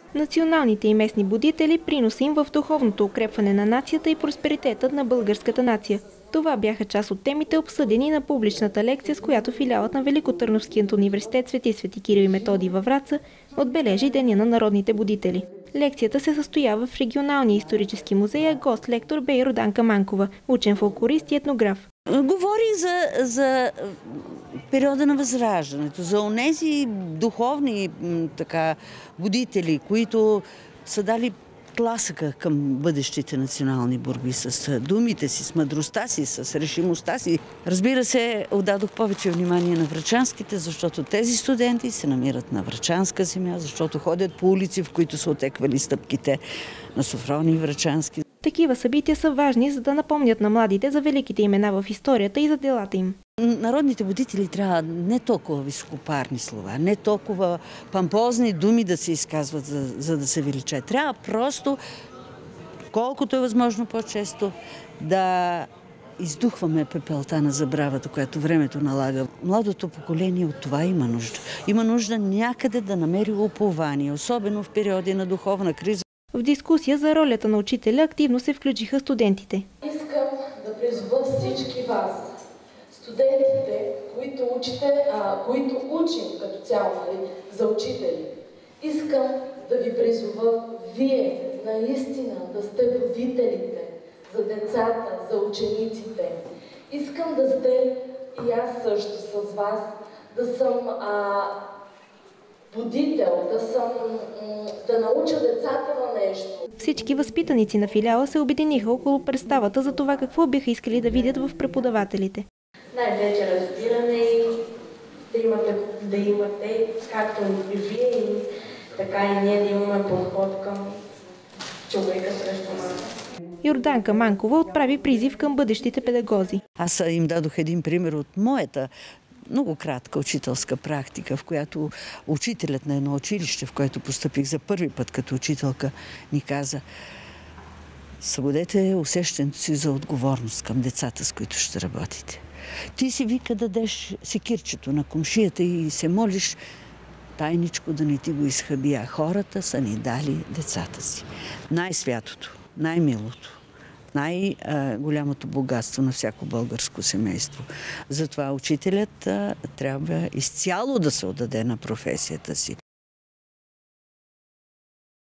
Националните и местни будители, приноса им в духовното укрепване на нацията и просперитетът на българската нация. Това бяха част от темите, обсъдени на публичната лекция, с която филиалът на Великотърновският университет Свети Кирил и Методий във Враца отбележи Деня на народните будители. Лекцията се състоява в регионалния исторически музей, а гост-лектор бе Йорданка Манкова, учен фолклорист и етнограф. Говори за периода на Възраждането, за онези духовни будители, които са дали тласъка към бъдещите национални борби с думите си, с мъдростта си, с решимостта си. Разбира се, отдадох повече внимание на врачанските, защото тези студенти се намират на врачанска земя, защото ходят по улици, в които са отеквали стъпките на Софроний Врачански. Такива събития са важни, за да напомнят на младите за великите имена в историята и за делата им. Народните будители трябва не толкова високопарни слова, не толкова помпозни думи да се изказват, за да се величат. Трябва просто, колкото е възможно по-често, да издухваме пепелта на забравата, която времето налага. Младото поколение от това има нужда. Има нужда някъде да намери упование, особено в периоди на духовна криза. В дискусия за ролята на учителя активно се включиха студентите. Искам да призова всички вас, студентите, които учим като цяло за учители. Искам да ви призова вие наистина да сте родителите за децата, за учениците. Искам да сте и аз също с вас, да съм будител, да науча децата на нещо. Всички възпитаници на филиала се обединиха около представата за това какво биха искали да видят в преподавателите. Най-вече разбиране и да имате, както и вие, така и ние да имаме подход към човека срещу нас. Йорданка Манкова отправи призив към бъдещите педагози. Аз им дадох един пример от моята много кратка учителска практика, в която учителят на едно училище, в което постъпих за първи път като учителка, ни каза: събудете усещането си за отговорност към децата, с които ще работите. Ти си, вика, дадеш секирчето на комшията и се молиш тайничко да не ти го изхъби, а хората са ни дали децата си. Най-святото, най-милото, най-голямото богатство на всяко българско семейство. Затова учителят трябва изцяло да се отдаде на професията си.